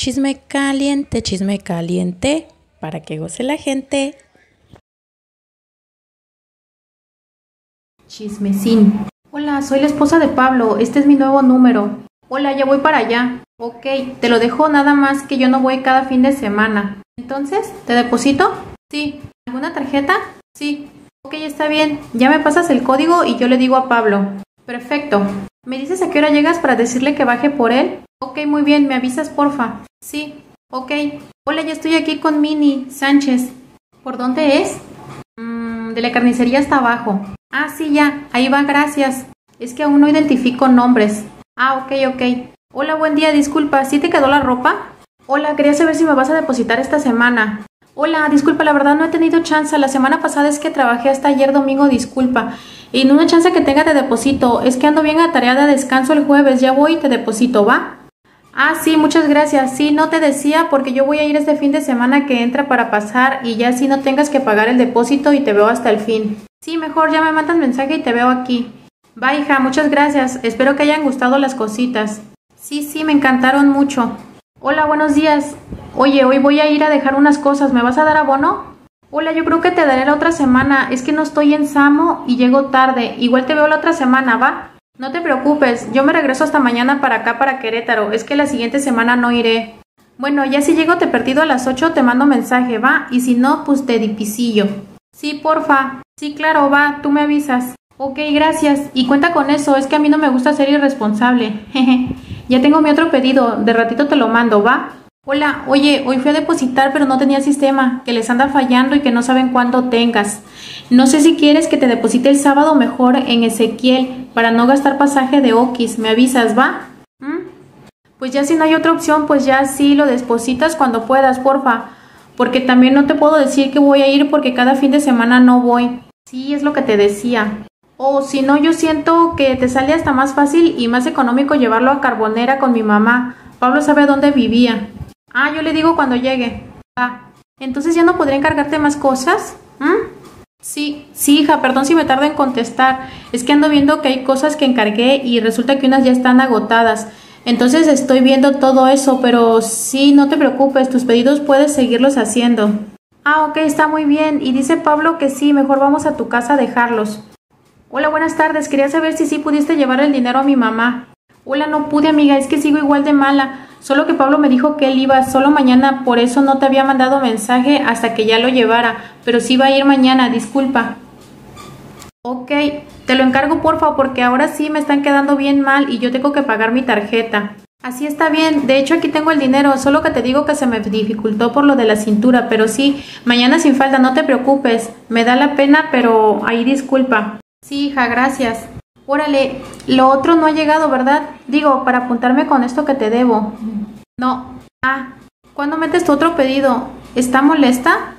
chisme caliente, para que goce la gente. Chismecín. Hola, soy la esposa de Pablo, este es mi nuevo número. Hola, ya voy para allá. Ok, te lo dejo, nada más que yo no voy cada fin de semana. Entonces, ¿te deposito? Sí. ¿Alguna tarjeta? Sí. Ok, está bien. Ya me pasas el código y yo le digo a Pablo. Perfecto. ¿Me dices a qué hora llegas para decirle que baje por él? Ok, muy bien, ¿me avisas porfa? Sí. Ok. Hola, ya estoy aquí con Mini Sánchez. ¿Por dónde es? De la carnicería hasta abajo. Ah, sí, ya. Ahí va, gracias. Es que aún no identifico nombres. Ah, ok. Hola, buen día, disculpa, ¿sí te quedó la ropa? Hola, quería saber si me vas a depositar esta semana. Hola, disculpa, la verdad no he tenido chance. La semana pasada es que trabajé hasta ayer domingo, disculpa. Y no hay chance que tenga de depósito. Es que ando bien atareada, descanso el jueves. Ya voy y te deposito, ¿va? Ah, sí, muchas gracias. Sí, no te decía porque yo voy a ir este fin de semana que entra para pasar y ya así no tengas que pagar el depósito y te veo hasta el fin. Sí, mejor ya me mandas mensaje y te veo aquí. Va, hija, muchas gracias. Espero que hayan gustado las cositas. Sí, me encantaron mucho. Hola, buenos días. Oye, hoy voy a ir a dejar unas cosas. ¿Me vas a dar abono? Hola, yo creo que te daré la otra semana. Es que no estoy en Samo y llego tarde. Igual te veo la otra semana, ¿va? No te preocupes, yo me regreso hasta mañana para acá, para Querétaro. Es que la siguiente semana no iré. Bueno, ya si llego te perdido a las 8 te mando mensaje, ¿va? Y si no, pues te dipisillo. Sí, porfa. Sí, claro, va, tú me avisas. Ok, gracias. Y cuenta con eso, es que a mí no me gusta ser irresponsable. Jeje. Ya tengo mi otro pedido, de ratito te lo mando, ¿va? Hola, oye, hoy fui a depositar pero no tenía sistema, que les anda fallando y que no saben cuándo tengas. No sé si quieres que te deposite el sábado mejor en Ezequiel, para no gastar pasaje de Oquis. Me avisas, ¿va? Pues ya si no hay otra opción, pues ya sí lo depositas cuando puedas, porfa. Porque también no te puedo decir que voy a ir porque cada fin de semana no voy. Sí, es lo que te decía. O si no, yo siento que te sale hasta más fácil y más económico llevarlo a Carbonera con mi mamá. Pablo sabe dónde vivía. Ah, yo le digo cuando llegue. Va. Entonces ya no podré encargarte más cosas. Sí, hija, perdón si me tardo en contestar. Es que ando viendo que hay cosas que encargué y resulta que unas ya están agotadas. Entonces estoy viendo todo eso, pero sí, no te preocupes, tus pedidos puedes seguirlos haciendo. Ah, ok, está muy bien. Y dice Pablo que sí, mejor vamos a tu casa a dejarlos. Hola, buenas tardes. Quería saber si sí pudiste llevar el dinero a mi mamá. Hola, no pude, amiga, es que sigo igual de mala. Solo que Pablo me dijo que él iba solo mañana, por eso no te había mandado mensaje hasta que ya lo llevara. Pero sí va a ir mañana, disculpa. Ok, te lo encargo porfa, porque ahora sí me están quedando bien mal y yo tengo que pagar mi tarjeta. Así está bien, de hecho aquí tengo el dinero, solo que te digo que se me dificultó por lo de la cintura, pero sí, mañana sin falta, no te preocupes. Me da la pena, pero ahí disculpa. Sí, hija, gracias. Órale, lo otro no ha llegado, ¿verdad? Digo, para apuntarme con esto que te debo. No. Ah, ¿cuándo metes tu otro pedido? ¿Está molesta?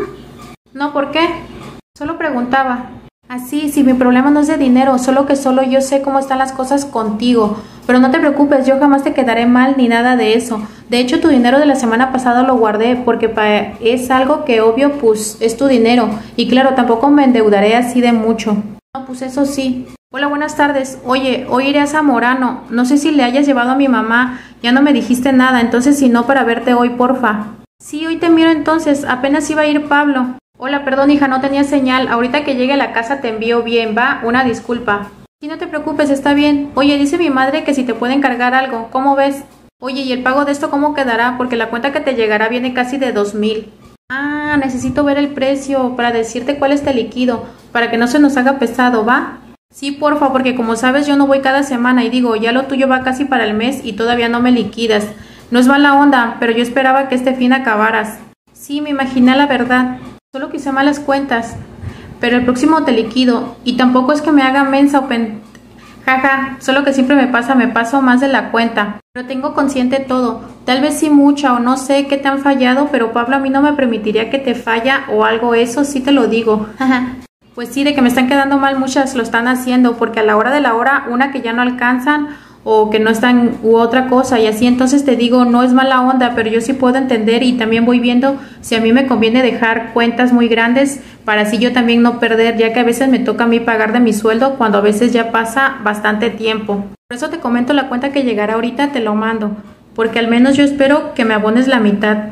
No, ¿por qué? Solo preguntaba. Así, si mi problema no es de dinero, solo que solo yo sé cómo están las cosas contigo. Pero no te preocupes, yo jamás te quedaré mal ni nada de eso. De hecho, tu dinero de la semana pasada lo guardé porque es algo que obvio, pues, es tu dinero. Y claro, tampoco me endeudaré así de mucho. No, pues eso sí. Hola, buenas tardes. Oye, hoy iré a Zamorano. No sé si le hayas llevado a mi mamá. Ya no me dijiste nada, entonces si no, para verte hoy, porfa. Sí, hoy te miro entonces. Apenas iba a ir Pablo. Hola, perdón, hija, no tenía señal. Ahorita que llegue a la casa te envío bien, ¿va? Una disculpa. Sí, no te preocupes, está bien. Oye, dice mi madre que si te puede encargar algo. ¿Cómo ves? Oye, ¿y el pago de esto cómo quedará? Porque la cuenta que te llegará viene casi de 2,000. Ah, necesito ver el precio para decirte cuál es el liquido, para que no se nos haga pesado, ¿va? Sí, porfa, porque como sabes yo no voy cada semana y digo, ya lo tuyo va casi para el mes y todavía no me liquidas. No es mala onda, pero yo esperaba que este fin acabaras. Sí, me imaginé la verdad. Solo que hice malas cuentas. Pero el próximo te liquido. Y tampoco es que me haga mensa o Jaja, solo que siempre me paso más de la cuenta. Pero tengo consciente todo. Tal vez sí mucha o no sé qué te han fallado, pero Pablo a mí no me permitiría que te falla o algo, eso sí te lo digo. Pues sí, de que me están quedando mal muchas lo están haciendo, porque a la hora de la hora, una que ya no alcanzan o que no están u otra cosa y así, entonces te digo, no es mala onda, pero yo sí puedo entender y también voy viendo si a mí me conviene dejar cuentas muy grandes para así yo también no perder, ya que a veces me toca a mí pagar de mi sueldo cuando a veces ya pasa bastante tiempo. Por eso te comento la cuenta que llegará ahorita, te lo mando. porque al menos yo espero que me abones la mitad.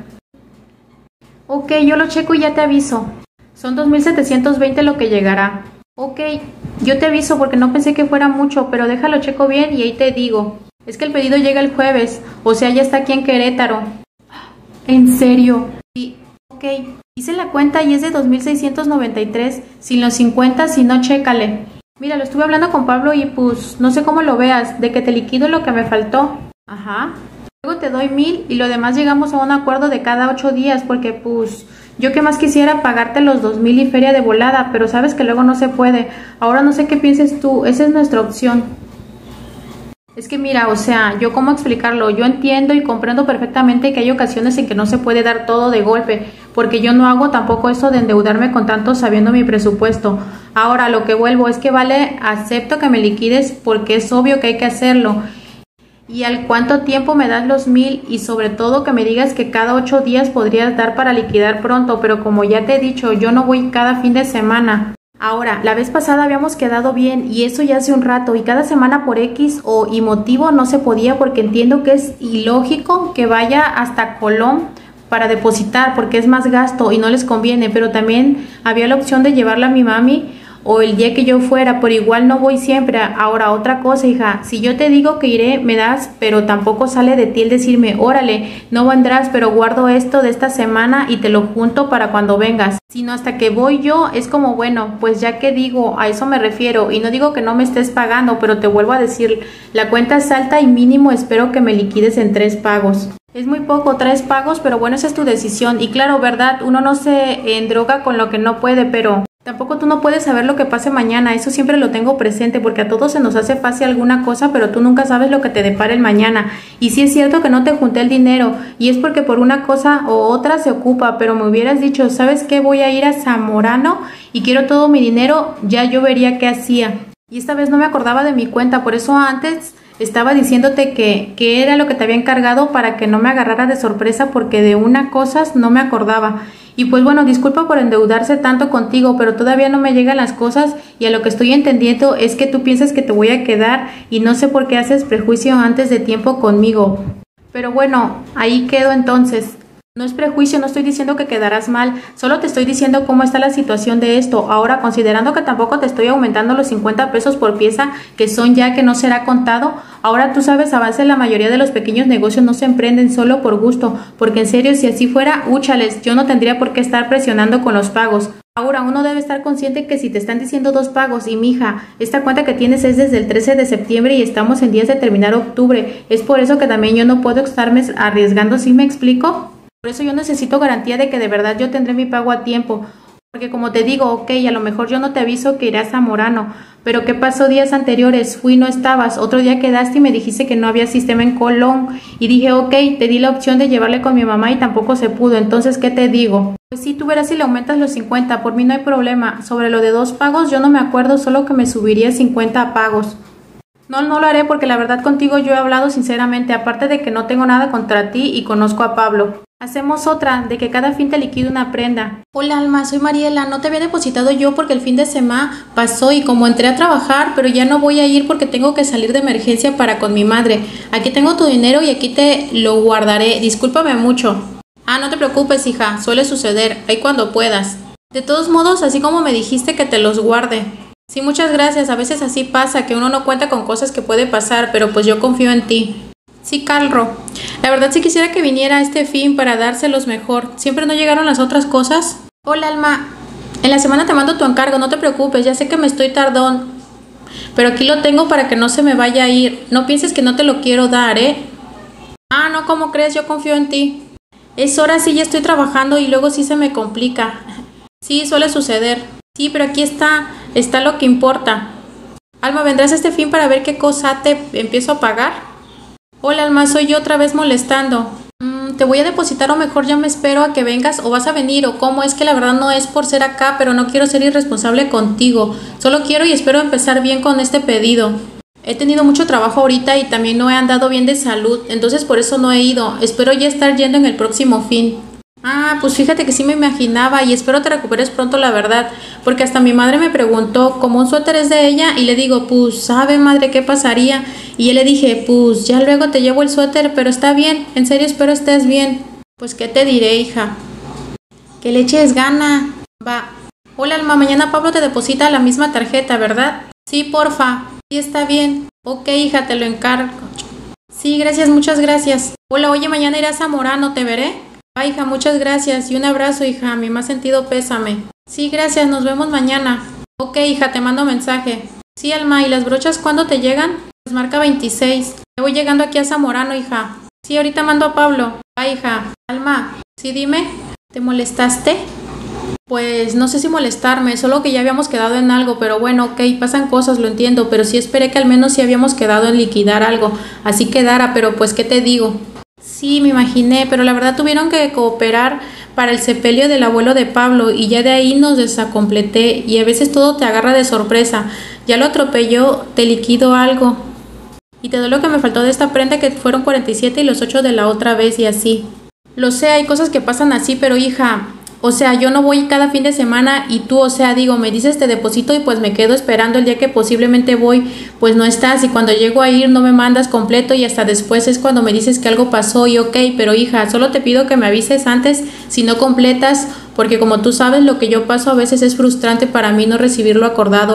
Ok, yo lo checo y ya te aviso. Son 2,720 lo que llegará. Ok, yo te aviso porque no pensé que fuera mucho, pero déjalo checo bien y ahí te digo. Es que el pedido llega el jueves, o sea, ya está aquí en Querétaro. ¿En serio? Sí, ok. Hice la cuenta y es de 2,693, sin los 50, si no, chécale. Mira, lo estuve hablando con Pablo y pues no sé cómo lo veas, de que te liquido lo que me faltó. Ajá. Luego te doy 1,000 y lo demás llegamos a un acuerdo de cada 8 días porque pues yo que más quisiera pagarte los 2,000 y feria de volada, pero sabes que luego no se puede. Ahora no sé qué pienses tú, esa es nuestra opción. Es que mira, o sea, yo cómo explicarlo, yo entiendo y comprendo perfectamente que hay ocasiones en que no se puede dar todo de golpe, porque yo no hago tampoco eso de endeudarme con tanto sabiendo mi presupuesto. Ahora lo que vuelvo es que vale, acepto que me liquides porque es obvio que hay que hacerlo. ¿Y al cuánto tiempo me das los 1,000? Y sobre todo que me digas que cada 8 días podrías dar para liquidar pronto, pero como ya te he dicho, yo no voy cada fin de semana. Ahora, la vez pasada habíamos quedado bien y eso ya hace un rato y cada semana por X o y motivo no se podía porque entiendo que es ilógico que vaya hasta Colón para depositar porque es más gasto y no les conviene, pero también había la opción de llevarla a mi mami o el día que yo fuera, pero igual no voy siempre. Ahora, otra cosa, hija, si yo te digo que iré, me das, pero tampoco sale de ti el decirme, órale, no vendrás, pero guardo esto de esta semana y te lo junto para cuando vengas, sino hasta que voy yo, es como, bueno, pues ya que digo, a eso me refiero, y no digo que no me estés pagando, pero te vuelvo a decir, la cuenta es alta y mínimo espero que me liquides en 3 pagos. Es muy poco, 3 pagos, pero bueno, esa es tu decisión, y claro, verdad, uno no se endroga con lo que no puede, pero tampoco tú no puedes saber lo que pase mañana, eso siempre lo tengo presente porque a todos se nos hace fácil alguna cosa, pero tú nunca sabes lo que te depara el mañana. Y sí es cierto que no te junté el dinero y es porque por una cosa o otra se ocupa, pero me hubieras dicho, ¿sabes qué? Voy a ir a Zamorano y quiero todo mi dinero, ya yo vería qué hacía. Y esta vez no me acordaba de mi cuenta, por eso antes estaba diciéndote que era lo que te había encargado para que no me agarrara de sorpresa porque de una cosa no me acordaba. Y pues bueno, disculpa por endeudarse tanto contigo, pero todavía no me llegan las cosas y a lo que estoy entendiendo es que tú piensas que te voy a quedar y no sé por qué haces prejuicio antes de tiempo conmigo. Pero bueno, ahí quedo entonces. No es prejuicio, no estoy diciendo que quedarás mal, solo te estoy diciendo cómo está la situación de esto. Ahora, considerando que tampoco te estoy aumentando los 50 pesos por pieza, que son ya que no será contado, ahora tú sabes, a base la mayoría de los pequeños negocios no se emprenden solo por gusto, porque en serio, si así fuera, úchales, yo no tendría por qué estar presionando con los pagos. Ahora, uno debe estar consciente que si te están diciendo 2 pagos y mija, esta cuenta que tienes es desde el 13 de septiembre y estamos en días de terminar octubre, es por eso que también yo no puedo estarme arriesgando, ¿sí me explico? Por eso yo necesito garantía de que de verdad yo tendré mi pago a tiempo. Porque como te digo, ok, a lo mejor yo no te aviso que irás a Zamorano, pero ¿qué pasó días anteriores? Fui y no estabas, otro día quedaste y me dijiste que no había sistema en Colón. Y dije, ok, te di la opción de llevarle con mi mamá y tampoco se pudo, entonces ¿qué te digo? Pues sí, tú verás si le aumentas los 50, por mí no hay problema. Sobre lo de 2 pagos yo no me acuerdo, solo que me subiría 50 pagos. No lo haré porque la verdad contigo yo he hablado sinceramente, aparte de que no tengo nada contra ti y conozco a Pablo. Hacemos otra, de que cada fin te liquido una prenda. Hola Alma, soy Mariela, no te había depositado yo porque el fin de semana pasó y como entré a trabajar, pero ya no voy a ir porque tengo que salir de emergencia para con mi madre. Aquí tengo tu dinero y aquí te lo guardaré, discúlpame mucho. Ah, no te preocupes hija, suele suceder, ahí cuando puedas. De todos modos, así como me dijiste que te los guarde. Sí, muchas gracias, a veces así pasa, que uno no cuenta con cosas que puede pasar, pero pues yo confío en ti. Sí, Calro. La verdad sí quisiera que viniera a este fin para dárselos mejor. ¿Siempre no llegaron las otras cosas? Hola, Alma. En la semana te mando tu encargo, no te preocupes, ya sé que me estoy tardón. Pero aquí lo tengo para que no se me vaya a ir. No pienses que no te lo quiero dar, ¿eh? Ah, no, ¿cómo crees? Yo confío en ti. Es hora, sí, ya estoy trabajando y luego sí se me complica. Sí, suele suceder. Sí, pero aquí está lo que importa. Alma, ¿vendrás este fin para ver qué cosa te empiezo a pagar? Hola Alma, soy yo otra vez molestando. Te voy a depositar o mejor ya me espero a que vengas o vas a venir o cómo, es que la verdad no es por ser acá, pero no quiero ser irresponsable contigo. Solo quiero y espero empezar bien con este pedido. He tenido mucho trabajo ahorita y también no he andado bien de salud, entonces por eso no he ido. Espero ya estar yendo en el próximo fin. Ah, pues fíjate que sí me imaginaba y espero te recuperes pronto, la verdad, porque hasta mi madre me preguntó cómo un suéter es de ella y le digo, pues, ¿sabe madre qué pasaría? Y yo le dije, pues, ya luego te llevo el suéter, pero está bien, en serio espero estés bien. Pues, ¿qué te diré, hija? Que le eches gana. Va. Hola, Alma, mañana Pablo te deposita la misma tarjeta, ¿verdad? Sí, porfa. Sí, está bien. Ok, hija, te lo encargo. Sí, gracias, muchas gracias. Hola, oye, mañana irás a Zamorano, ¿te veré? Va, hija, muchas gracias. Y un abrazo, hija, mi más sentido pésame. Sí, gracias, nos vemos mañana. Ok, hija, te mando mensaje. Sí, Alma, ¿y las brochas cuándo te llegan? Pues marca 26. Me voy llegando aquí a Zamorano, hija. Sí, ahorita mando a Pablo. Va, hija. Alma, sí, dime. ¿Te molestaste? Pues no sé si molestarme, solo que ya habíamos quedado en algo, pero bueno, ok, pasan cosas, lo entiendo, pero sí esperé que al menos sí habíamos quedado en liquidar algo, así quedara, pero pues, ¿qué te digo? Sí, me imaginé, pero la verdad tuvieron que cooperar para el sepelio del abuelo de Pablo y ya de ahí nos desacompleté y a veces todo te agarra de sorpresa, ya lo atropelló, te liquido algo. Y te doy lo que me faltó de esta prenda que fueron 47 y los 8 de la otra vez y así. Lo sé, hay cosas que pasan así, pero hija, o sea, yo no voy cada fin de semana y tú, o sea, digo, me dices te deposito y pues me quedo esperando el día que posiblemente voy, pues no estás y cuando llego a ir no me mandas completo y hasta después es cuando me dices que algo pasó y ok, pero hija, solo te pido que me avises antes si no completas, porque como tú sabes lo que yo paso a veces es frustrante para mí no recibir lo acordado,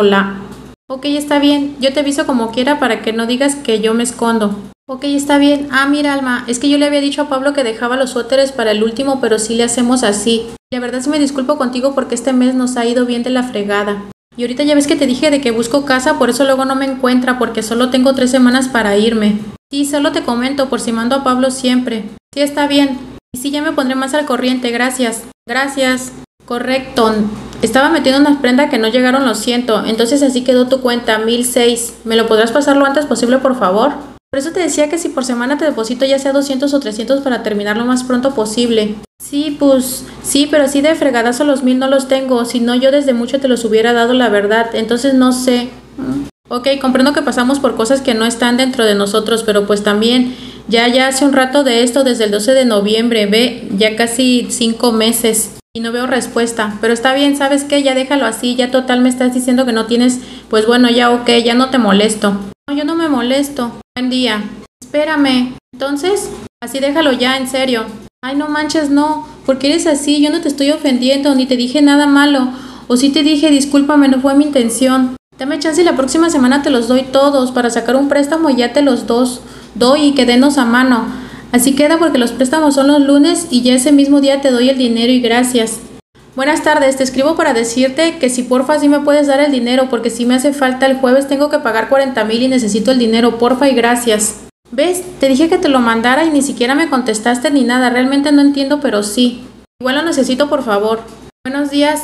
Ok, está bien, yo te aviso como quiera para que no digas que yo me escondo. Ok, está bien. Ah, mira, Alma, es que yo le había dicho a Pablo que dejaba los suéteres para el último, pero sí le hacemos así. La verdad sí me disculpo contigo porque este mes nos ha ido bien de la fregada. Y ahorita ya ves que te dije de que busco casa, por eso luego no me encuentra, porque solo tengo 3 semanas para irme. Sí, solo te comento, por si mando a Pablo siempre. Sí, está bien. Y sí, ya me pondré más al corriente, gracias. Gracias. Correcto. Estaba metiendo unas prendas que no llegaron, lo siento. Entonces así quedó tu cuenta, 1006. ¿Me lo podrás pasar lo antes posible, por favor? Por eso te decía que si por semana te deposito ya sea 200 o 300 para terminar lo más pronto posible. Sí, pues, sí, pero así de fregadazo los 1000 no los tengo, si no yo desde mucho te los hubiera dado la verdad, entonces no sé. Ok, comprendo que pasamos por cosas que no están dentro de nosotros, pero pues también ya hace un rato de esto, desde el 12 de noviembre, ve, ya casi 5 meses. Y no veo respuesta, pero está bien, ¿sabes qué? Ya déjalo así, ya total me estás diciendo que no tienes, pues bueno, ya ok, ya no te molesto. No, yo no me molesto. Buen día. Espérame. Entonces, así déjalo ya, en serio. Ay, no manches, no. Porque eres así, yo no te estoy ofendiendo, ni te dije nada malo. O sí te dije, discúlpame, no fue mi intención. Dame chance y la próxima semana te los doy todos para sacar un préstamo y ya te los doy y quédenos a mano. Así queda porque los préstamos son los lunes y ya ese mismo día te doy el dinero y gracias. Buenas tardes, te escribo para decirte que si porfa sí me puedes dar el dinero porque si me hace falta el jueves tengo que pagar 40,000 y necesito el dinero, porfa y gracias. ¿Ves? Te dije que te lo mandara y ni siquiera me contestaste ni nada, realmente no entiendo, pero sí. Igual lo necesito, por favor. Buenos días.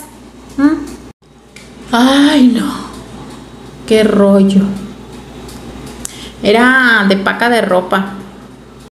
Ay, no. Qué rollo. Era de paca de ropa.